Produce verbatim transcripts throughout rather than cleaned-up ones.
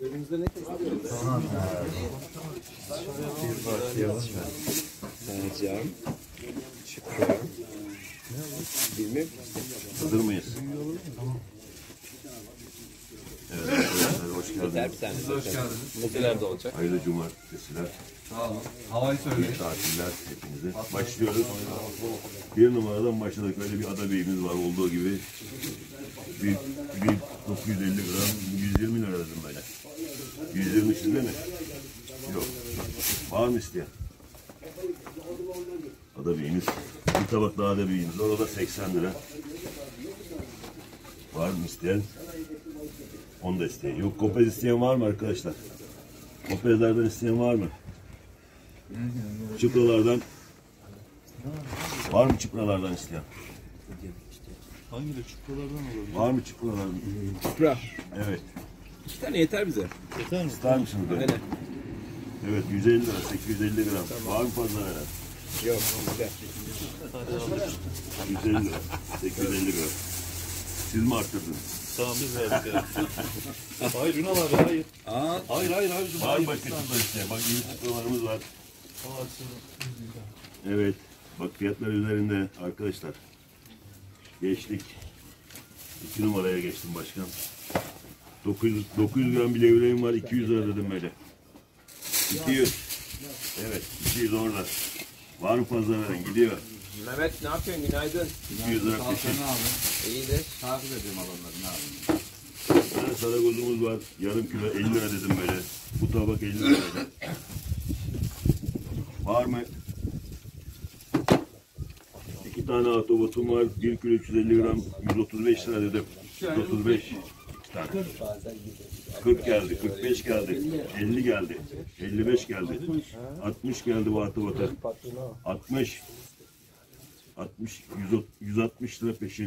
Önümüzde ne kesiyoruz? Tamam. Bir başlayalım. Sercan. Çıkıyorum. Bilmiyorum. Hazır mıyız? Evet arkadaşlar hoş Yeter geldiniz. bir tane. Hoş geldiniz. Muteler de olacak. Hayırlı cumartesiler, Sağ olun. Havayı söyleyin. iyi tatiller hepinize. Başlıyoruz. Bir numaradan başladık. Öyle bir ada beyimiz var olduğu gibi. Bir, bir dokuz yüz elli gram, yüz yirmi lira dedim böyle. yüz yirmi sizde mi? Yok. Var mı isteyen? Ada beyimiz. Bir tabak daha ada beyimiz var. O da seksen lira. Var mı isteyen? Onu da isteyen. Yok, kopez isteyen var mı arkadaşlar? Kopezlerden isteyen var mı? Çıpralardan var mı çıpralardan isteyen? Hangi de çukurlardan olur? Var mı çıpralardan? Çıpra. Evet. İki tane yeter bize. Yeter mi? İster misiniz? Böyle? Aynen. Evet, yüz elli lira, sekiz yüz elli gram. Var mı fazla veren? Yok bizde. yüz elli lira, sekiz yüz elli gram. Siz mi arttırdınız? Tamam biz verdik ya. Hayır Ünal abi hayır. Aa, Hayır hayır hayır. Var mı başka çıpra isteyen? Bak iyi çıpralarımız var. Evet. Bak fiyatlar üzerinde arkadaşlar. Geçtik. İki numaraya geçtim başkan. dokuz yüz, dokuz yüz gram bir levreğim var. iki yüz lira dedim böyle. iki yüz. Evet. iki yüz orada. Var mı fazla veren? Gidiyor. Mehmet ne yapıyorsun? Günaydın. iki yüz lira peşin. İyidir. Takip ediyorum adamları. Ne yapayım? Bir tane saragozumuz var. Yarım kilo elli lira dedim böyle. Bu tabak elli lira. Var mı? İki tane autobotum var. bir kilo üç yüz elli gram. yüz otuz beş lira dedim. yüz otuz beş. İki tane. kırk geldi. kırk beş geldi. elli geldi. elli beş geldi. altmış geldi bu autobota. altmış. altmış. yüz altmış lira peşin.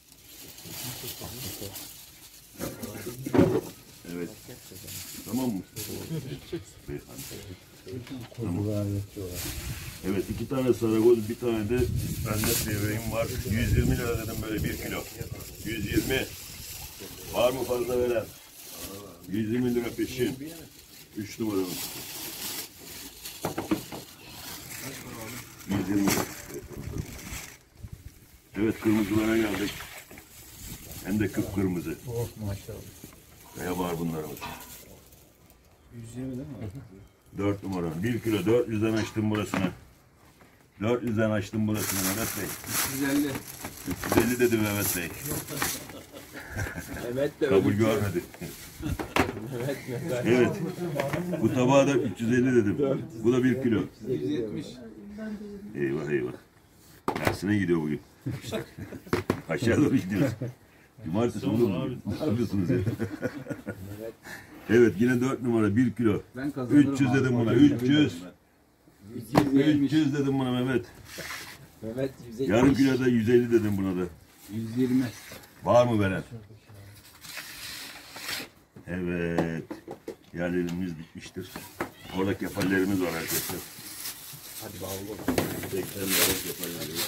Evet. Tamam mı? Beyefendi. Tamam. Evet, iki tane saragoz, bir tane de bende levreğim var. yüz yirmi lira dedim böyle bir kilo. yüz yirmi. Var mı fazla veren? yüz yirmi lira peşin. üç numaramız. yüz yirmi. Evet, kırmızılara geldik. Hem de kıpkırmızı. Oh maşallah. Kaya var bunlarımız. yüz yirmi değil mi? dört numara. bir kilo dört yüzden açtım burasını. dört yüzden açtım burasını Mehmet Bey. üç yüz elli. üç yüz elli dedi Mehmet Bey. Mehmet de Kabul öyle. görmedi. Mehmet Mehmet. Evet. Bu tabağa da üç yüz elli dedim. Bu da bir kilo. yüz yetmiş. Eyvah eyvah. Tersine gidiyor bugün. Aşağı doğru gidiyoruz. Cumartesi olur mu? Ne yapıyorsunuz ya? Evet, yine dört numara bir kilo. Ben kazanırım. üç yüz dedim buna. üç yüz. üç yüz dedim buna Mehmet. Mehmet yüz elli. Yarım kilo da yüz elli dedim buna da. yüz yirmi. Var mı veren? Evet. Yerlerimiz bitmiştir. Orada kefallerimiz var arkadaşlar. Hadi bakalım. seksen lira kefallerimiz.